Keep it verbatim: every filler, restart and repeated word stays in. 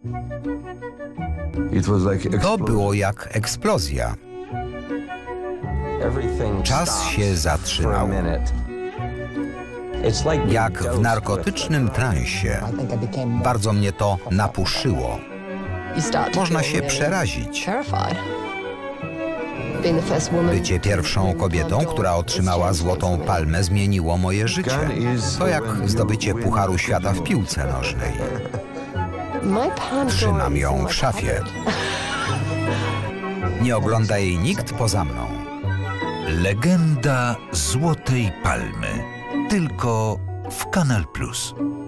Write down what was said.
To było jak eksplozja. Czas się zatrzymał. Jak w narkotycznym transie. Bardzo mnie to napuszyło. Można się przerazić. Bycie pierwszą kobietą, która otrzymała Złotą Palmę, zmieniło moje życie. To jak zdobycie Pucharu Świata w piłce nożnej. Trzymam ją w szafie. Nie ogląda jej nikt poza mną. Legenda Złotej Palmy. Tylko w Kanal Plus.